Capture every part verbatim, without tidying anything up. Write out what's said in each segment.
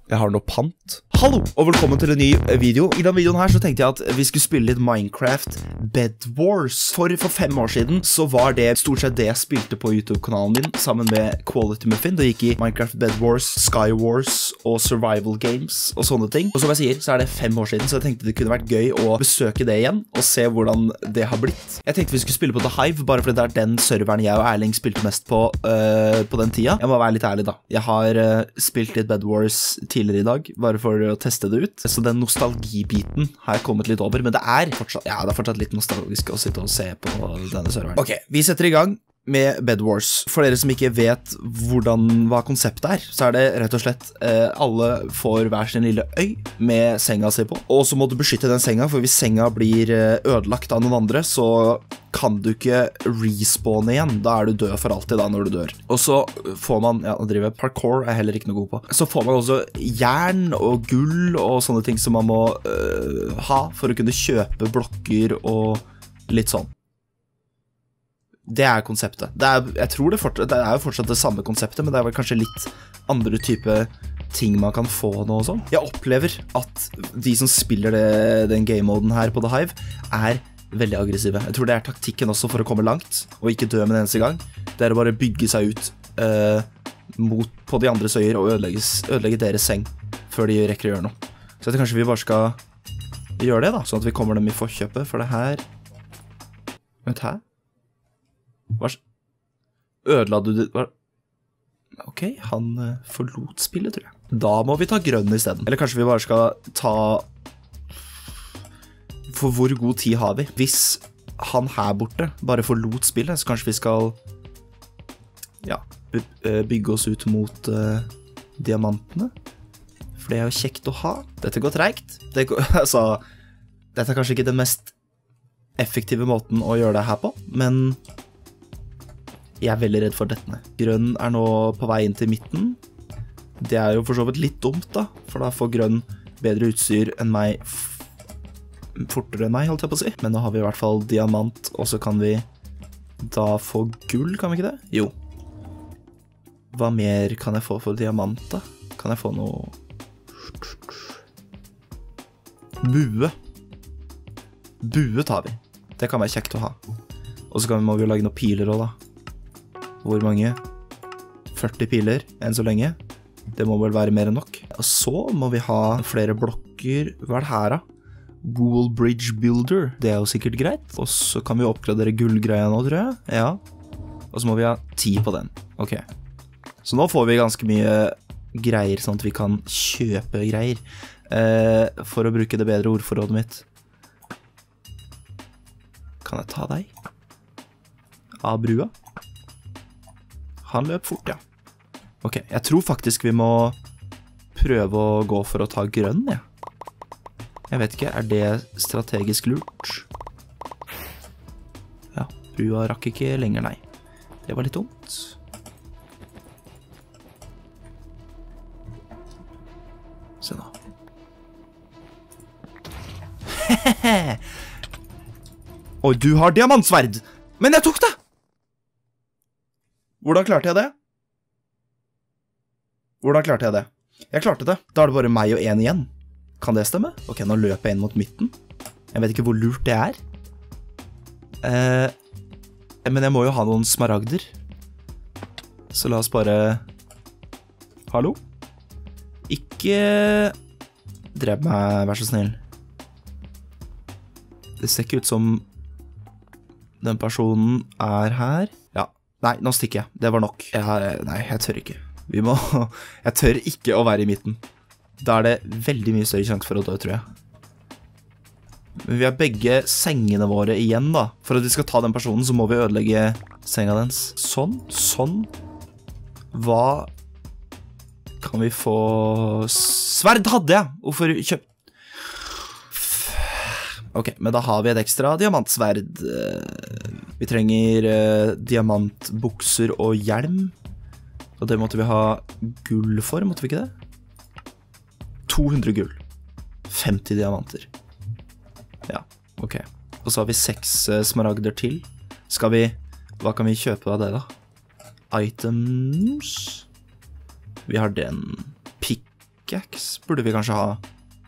Jeg har noe pant. Hallo, og velkommen til en ny video. I denne videoen her så tenkte jeg at vi skulle spille litt Minecraft Bed Wars. For, for fem år siden så var det stort sett det jeg spilte på YouTube-kanalen min, sammen med Quality Muffin. Det gikk i Minecraft Bed Wars, Sky Wars og Survival Games og sånne ting. Og som jeg sier, så er det fem år siden, så jeg tenkte det kunne vært gøy å besøke det igjen, og se hvordan det har blitt. Jeg tenkte vi skulle spille på The Hive, bare fordi det er den serveren jeg og Erling spilte mest på uh, på den tida. Jeg må være litt ærlig da. Jeg har uh, spilt litt Bed Wars tidligere i dag, bare for å teste det ut. Så den nostalgibiten har jeg kommet litt over, men det er fortsatt, ja, det er fortsatt litt nostalgisk å sitte og se på denne serveren. Ok, vi setter i gang med Bed Wars. For dere som ikke vet hvordan, hva konseptet er, så er det rett og slett eh, alle får hver sin lille øy med senga si på. Og så må du beskytte den senga, for hvis senga blir ødelagt av noen andre, så kan du ikke respawne igjen. Da er du død for alltid da når du dør. Og så får man, ja, nå driver jeg parkour, er jeg heller ikke noe god på. Så får man også jern og gull og sånne ting som man må øh, ha for å kunne kjøpe blokker og litt sånn. Det er konseptet. Det er, jeg tror det, fortsatt, det er jo fortsatt det samme konseptet, men det er vel kanskje litt andre type ting man kan få nå og sånn. Jeg opplever at de som spiller det, den game-moden her på The Hive er veldig aggressive. Jeg tror det er taktikken også for å komme langt, og ikke dø med en eneste gang. Det er å bare bygge seg ut uh, mot, på de andres øyer og ødelegge deres seng før de rekker å gjøre noe. Så jeg tror kanskje vi bare skal gjøre det da, sånn at vi kommer dem i forkjøpet, for det her... Vent her? Hva ødela du det? Hva? Ok, han uh, forlot spillet, tror jeg. Da må vi ta grønn i stedet. Eller kanskje vi bare skal ta... For hvor god tid har vi? Hvis han her borte bare forlot spillet, så kanskje vi skal... Ja, bygge oss ut mot uh, diamantene. For det er jo kjekt å ha. Dette går tregt. Det går, altså, dette er kanskje ikke den mest effektive måten å gjøre det her på, men... Jeg er veldig redd for dette. Grønn er nå på vei inn til midten. Det er jo for så vidt litt dumt da, for da får grønn bedre utstyr enn meg, fortere enn meg, holdt jeg på å si. Men nå har vi i hvert fall diamant, og så kan vi da få gull, kan vi ikke det? Jo. Hva mer kan jeg få for diamant da? Kan jeg få noe... Bue. Bue tar vi. Det kan være kjekt å ha. Og så kan vi, må vi jo lage noen piler også da. Hvor mange? førti piler, enn så lenge. Det må vel være mer enn nok. Og så må vi ha flere blokker. Hva er det her da? Google Bridge Builder. Det er jo sikkert greit. Og så kan vi oppgradere gullgreia nå, tror jeg. Ja. Og så må vi ha ti på den. Ok. Så nå får vi ganske mye greier, sånn at vi kan kjøpe greier. Eh, for å bruke det bedre ordforrådet mitt. Kan jeg ta deg? Av brua? Han løp fort, ja. Ok, jeg tror faktisk vi må prøve å gå for å ta grønn, ja. Jeg vet ikke, er det strategisk lurt? Ja, brua rakk ikke lenger, nei. Det var litt dumt. Se nå. Hehehe! Oi, du har diamantsverd! Men jeg tok det! Hvordan klarte jeg det? Hvordan klarte jeg det? Jeg klarte det. Da er det bare meg og en igjen. Kan det stemme? Ok, nå løper jeg inn mot midten. Jeg vet ikke hvor lurt det er. Eh, men jeg må jo ha noen smaragder. Så la oss bare... Hallo? Ikke... Drep meg, vær så snill. Det ser ikke ut som... Den personen er her. Ja. Nei, nå stikker jeg. Det var nok. Jeg, nei, jeg tør ikke. Vi må... Jeg tør ikke å være i midten. Da er det veldig mye større sjanse for å dø, tror jeg. Men vi har begge sengene våre igjen, da. For at vi skal ta den personen, så må vi ødelegge senga dens. Sånn, sånn. Hva kan vi få... Sverd hadde jeg! Hvorfor kjøp... Ok, men da har vi et ekstra diamantsverd. Vi trenger uh, diamantbukser og hjelm. Og det måtte vi ha gull for, måtte vi ikke det? to hundre gull. femti diamanter. Ja, ok. Og så har vi seks uh, smaragder til. Skal vi... Hva kan vi kjøpe av det da? Items... Vi har den. Pick pickaxe burde vi kanskje ha.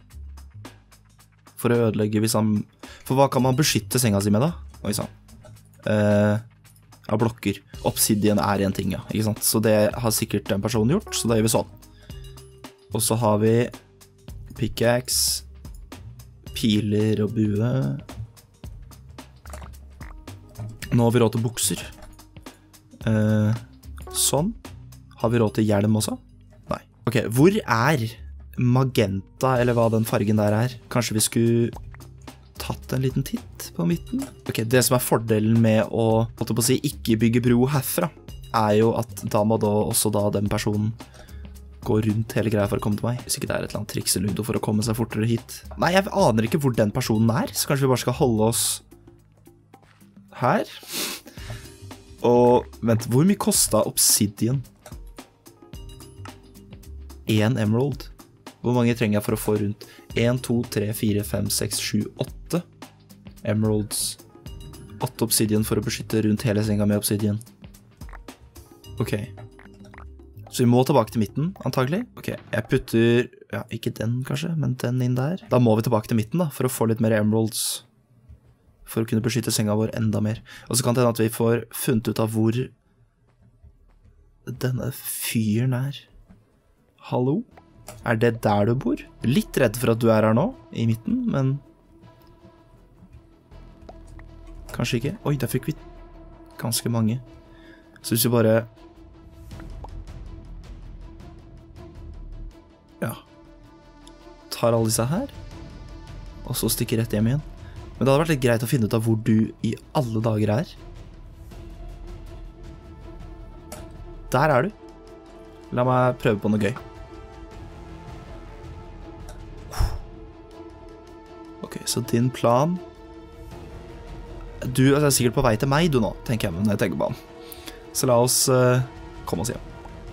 For å ødelegge hvis han... For hva kan man beskytte senga si med da? Oi, sånn. Uh, ja, blokker. Obsidian er en ting, ja. Ikke sant? Så det har sikkert den personen gjort, så da gjør vi sånn. Og så har vi pickaxe, piler og bue. Nå har vi råd til bukser. Uh, sånn. Har vi råd til hjelm også? Nei. Ok, hvor er magenta, eller hva den fargen der er? Kanskje vi skulle tatt en liten titt på midten? Ok, det som er fordelen med å, måtte på å si, ikke bygge bro herfra, er jo at da må da også da den personen gå rundt hele greia for å komme til meg. Hvis ikke det er et eller annet triks i Ludo for å komme seg fortere hit. Nei, jeg aner ikke hvor den personen er, så kanskje vi bare skal holde oss her. Og, vent, hvor mye kostet obsidian? En emerald. Hvor mange trenger jeg for å få rundt? en, to, tre, fire, fem, seks, sju, åtte emeralds. åtte obsidian for å beskytte rundt hele senga med obsidian. Ok. Så vi må tilbake til midten, antagelig. Ok, jeg putter, ja, ikke den kanskje, men den inn der. Da må vi tilbake til midten da, for å få litt mer emeralds. For å kunne beskytte senga vår enda mer. Og så kan det hende at vi får funnet ut av hvor denne fyren er. Hallo? Er det der du bor? Litt redd for at du er her nå, i midten, men... Kanskje ikke. Oi, der fikk vi ganske mange. Så hvis vi bare... Ja. Tar alle disse her. Og så stikker rett hjem igjen. Men det hadde vært litt greit å finne ut av hvor du i alle dager er. Der er du. La meg prøve på noe gøy. Ok, så din plan... Du er sikkert på vei til meg, du nå, tenker jeg, når jeg tenker på han. Så la oss uh, komme oss hjem.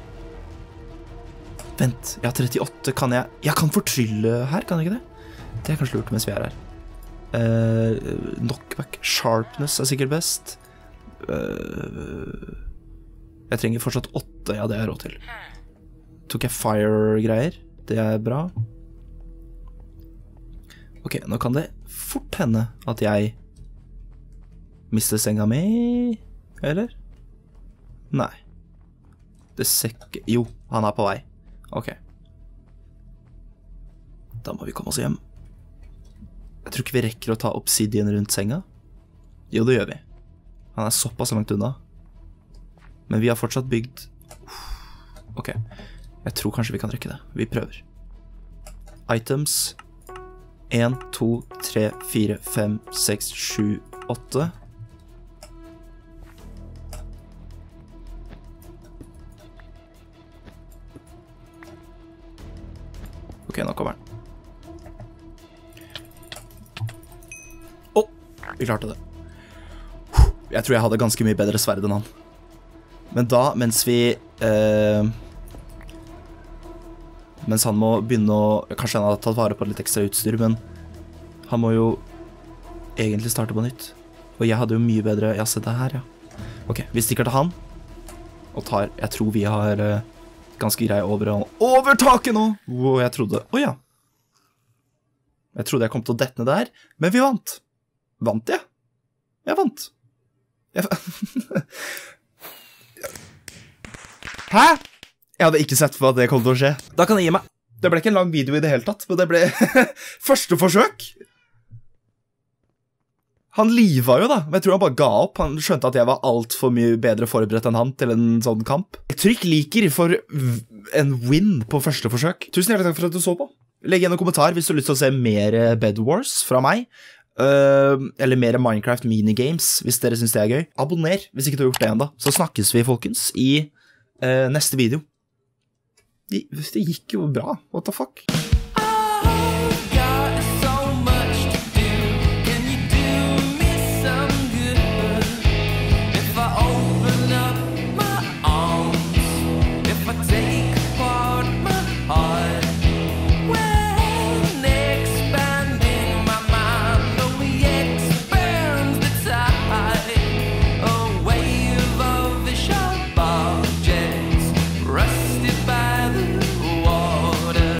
Vent, jeg har trettiåtte, kan jeg... Jeg kan fortrylle her, kan jeg ikke det? Det er kanskje lurt mens vi er her. Uh, knockback, sharpness er sikkert best. Uh, jeg trenger fortsatt åtte, ja, det er råd til. Tok jeg fire-greier? Det er bra. Ok, nå kan det fort hende at jeg mister senga mi, eller? Nei. Det ser ikke... Jo, han er på vei. Ok. Da må vi komme oss hjem. Jeg tror ikke vi rekker å ta obsidian rundt senga. Jo, det gjør vi. Han er såpass langt unna. Men vi har fortsatt bygd... Ok. Jeg tror kanskje vi kan rekke det. Vi prøver. Items... en, to, tre, fire, fem, seks, sju, åtte. Ok, nå kommer den. Åh, vi klarte det. Jeg tror jeg hadde ganske mye bedre sverd enn han. Men da, mens vi... Eh, mens han må begynne å... Kanskje han har tatt vare på litt ekstra utstyr, men han må jo egentlig starte på nytt. Og jeg hadde jo mye bedre... Ja, se det her, ja. Ok, vi stikker til han. Og tar... Jeg tror vi har uh, ganske grei over... Over taket nå! Wow, jeg trodde... Åja. Oh, ja. Jeg trodde jeg kom til å dette ned der, men vi vant. Vant jeg? Jeg vant. Jeg... Hæ? Jeg hadde ikke sett for at det kom til å skje. Da kan jeg gi meg. Det ble ikke en lang video i det hele tatt, men det ble første forsøk. Han liva jo da, men jeg tror han bare ga opp. Han skjønte at jeg var alt for mye bedre forberedt enn han til en sånn kamp. Trykk liker for en win på første forsøk. Tusen hjertelig takk for at du så på. Legg igjen en kommentar hvis du har lyst til å se mer Bed Wars fra meg. Uh, eller mer Minecraft minigames, hvis dere synes det er gøy. Abonner hvis ikke du har gjort det enda. Så snakkes vi, folkens, i uh, neste video. Det gikk jo bra. What the fuck?